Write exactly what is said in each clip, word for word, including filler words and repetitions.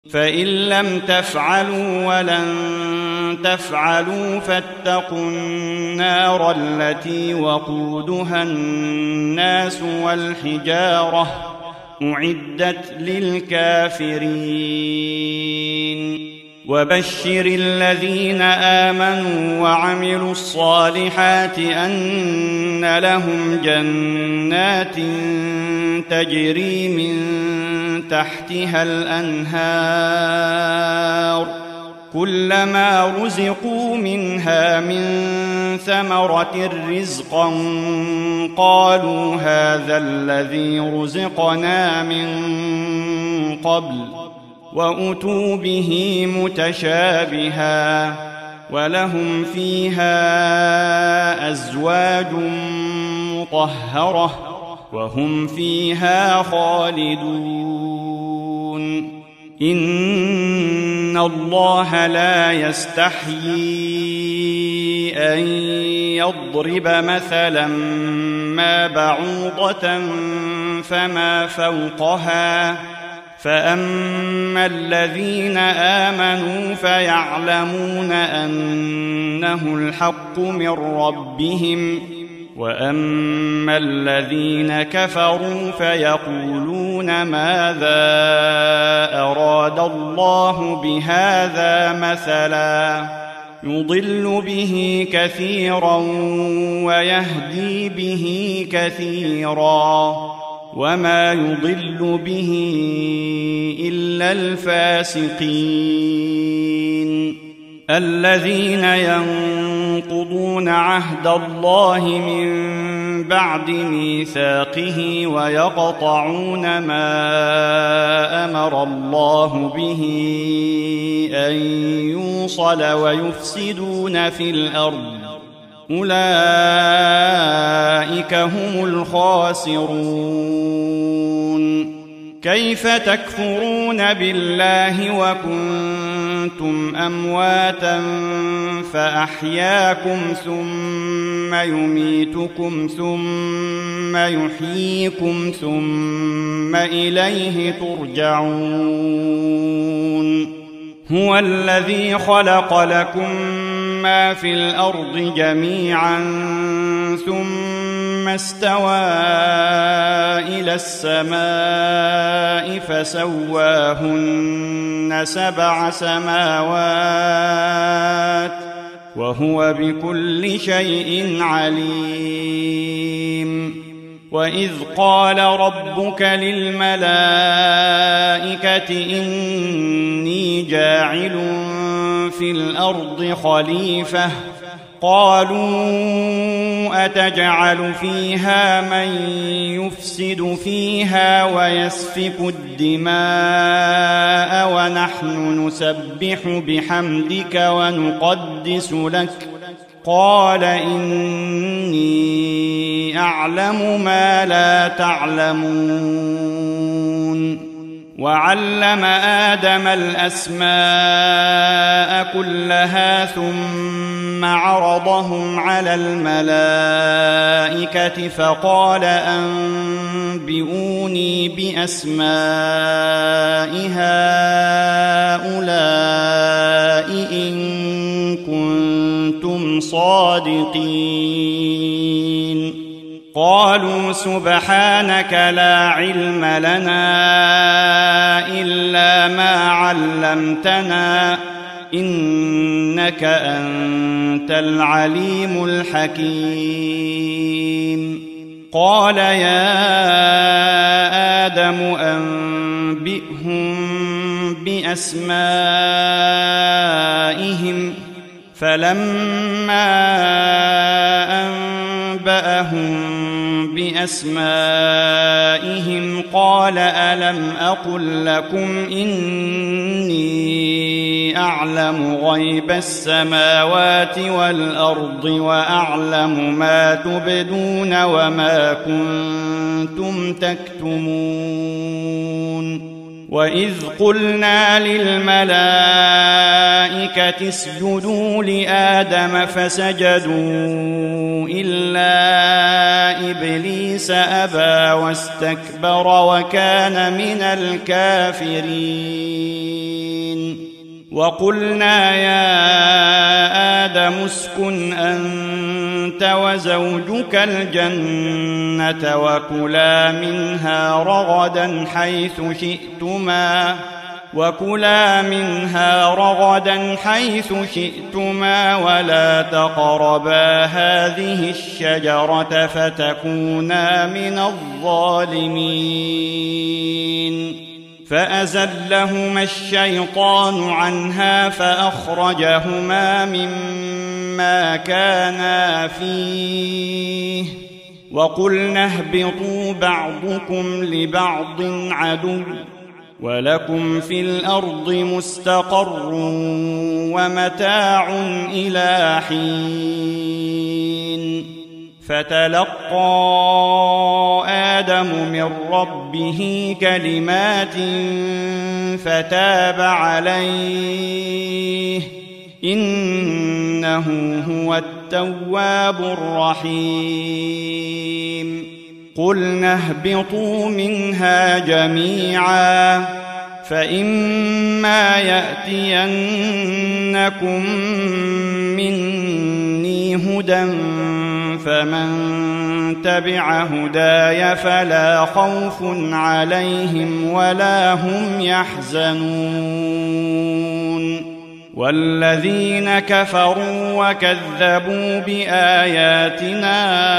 فإن لم تفعلوا ولن تفعلوا فاتقوا النار التي وقودها الناس والحجارة أعدت للكافرين وبشر الذين آمنوا وعملوا الصالحات أن لهم جنات تجري من تحتها الأنهار كلما رزقوا منها من ثمرة رزقا قالوا هذا الذي رزقنا من قبل وأتوا به متشابها ولهم فيها أزواج مطهرة وهم فيها خالدون إن الله لا يستحيي أن يضرب مثلا ما بعوضة فما فوقها فأما الذين آمنوا فيعلمون أنه الحق من ربهم وأما الذين كفروا فيقولون ماذا أراد الله بهذا مثلا يضل به كثيرا ويهدي به كثيرا وما يضل به إلا الفاسقين الذين ينقضون عهد الله من بعد ميثاقه ويقطعون ما أمر الله به أن يوصل ويفسدون في الأرض أولئك هم الخاسرون كيف تكفرون بالله وكنتم أمواتا فأحياكم ثم يميتكم ثم يحييكم ثم إليه ترجعون هو الذي خلق لكم ما في الأرض جميعا ثم استوى إلى السماء فسواهن سبع سماوات وهو بكل شيء عليم وإذ قال ربك للملائكة إني جاعل في الأرض خليفة قالوا أتجعل فيها من يفسد فيها ويسفك الدماء ونحن نسبح بحمدك ونقدس لك قال إني أعلم ما لا تعلمون وعلم آدم الأسماء كلها ثم عرضهم على الملائكة فقال أنبئوني بأسماء هؤلاء إن كنتم صادقين قالوا سبحانك لا علم لنا إلا ما علمتنا إنك أنت العليم الحكيم قال يا آدم أنبئهم بأسمائهم فلما أنبأهم بأسمائهم قال ألم أقل لكم إني أعلم غيب السماوات والأرض وأعلم ما تبدون وما كنتم تكتمون وإذ قلنا للملائكة اسجدوا لآدم فسجدوا إلا إبليس أبى واستكبر وكان من الكافرين وقلنا يا آدم اسكن أنت وزوجك الجنة وكلا منها رغدا حيث شئتما وكلا منها رغدا حيث شئتما ولا تقربا هذه الشجرة فتكونا من الظالمين فأزلهما الشيطان عنها فأخرجهما مما كانا فيه وقلنا اهبطوا بعضكم لبعض عدو ولكم في الأرض مستقر ومتاع إلى حين فتلقى آدم من ربه كلمات فتاب عليه إنه هو التواب الرحيم قلنا اهبطوا منها جميعا فإما يأتينكم مني هدى فمن تبع هداي فلا خوف عليهم ولا هم يحزنون والذين كفروا وكذبوا بآياتنا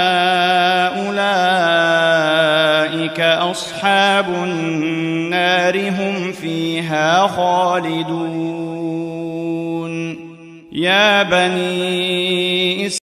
أولئك أصحاب النار هم فيها خالدون يا بني